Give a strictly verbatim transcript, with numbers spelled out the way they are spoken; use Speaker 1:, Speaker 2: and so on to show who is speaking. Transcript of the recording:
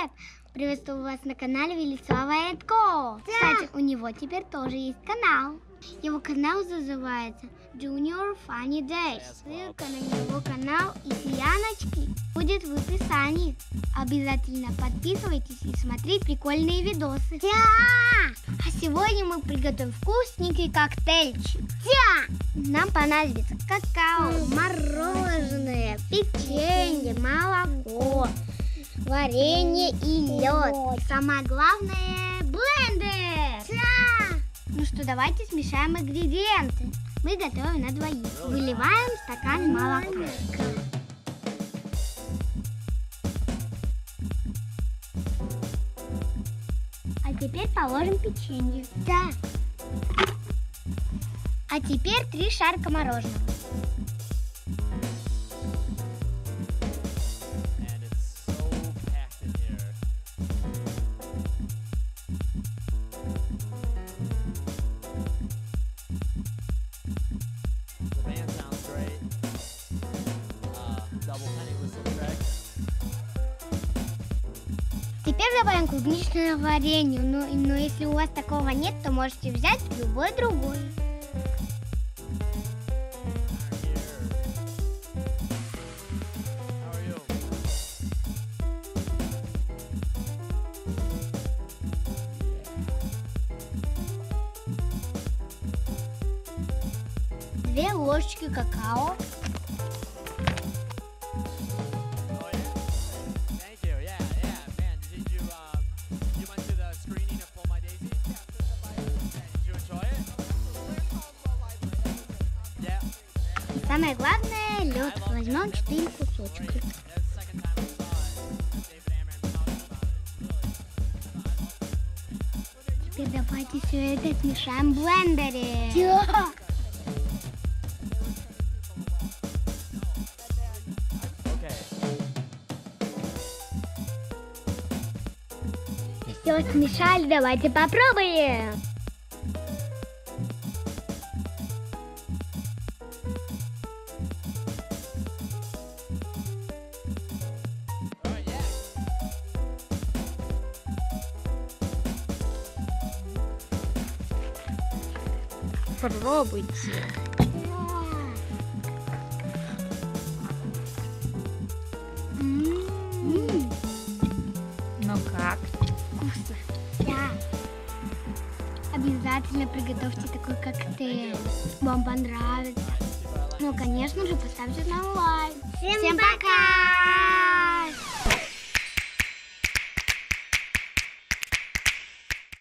Speaker 1: привет! Приветствую вас на канале Величавая Эдко. Кстати, у него теперь тоже есть канал. Его канал называется Junior Funny Days. Ссылка на его канал и селяночки будет в описании. Обязательно подписывайтесь и смотрите прикольные видосы. Да! А сегодня мы приготовим вкусненький коктейльчик. Да! Нам понадобится какао, мороженое, печенье, молоко, варенье и лед. Самое главное — блендер. Да! Ну что, давайте смешаем ингредиенты. Мы готовим на двоих. Выливаем стакан молока. А теперь положим печенье. Да. А теперь три шарика мороженого. Теперь добавим клубничное варенье, но, но если у вас такого нет, то можете взять любой другой. Две ложечки какао. Самое главное — лед. Возьмем четыре кусочка. Теперь давайте все это смешаем в блендере. Да. Все смешали, давайте попробуем.
Speaker 2: Попробуйте.
Speaker 1: М-м-м.
Speaker 2: Ну как?
Speaker 1: Вкусно. Да. Обязательно приготовьте такой коктейль. Вам понравится. Ну, конечно же, поставьте нам лайк. Всем, Всем пока!